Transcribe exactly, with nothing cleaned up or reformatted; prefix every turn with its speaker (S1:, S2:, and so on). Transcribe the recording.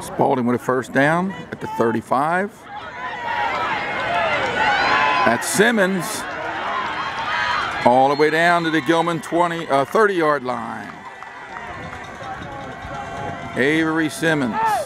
S1: Spalding with a first down at the thirty-five. That's Simmons all the way down to the Gilman twenty, uh, thirty yard line. Avery Simmons.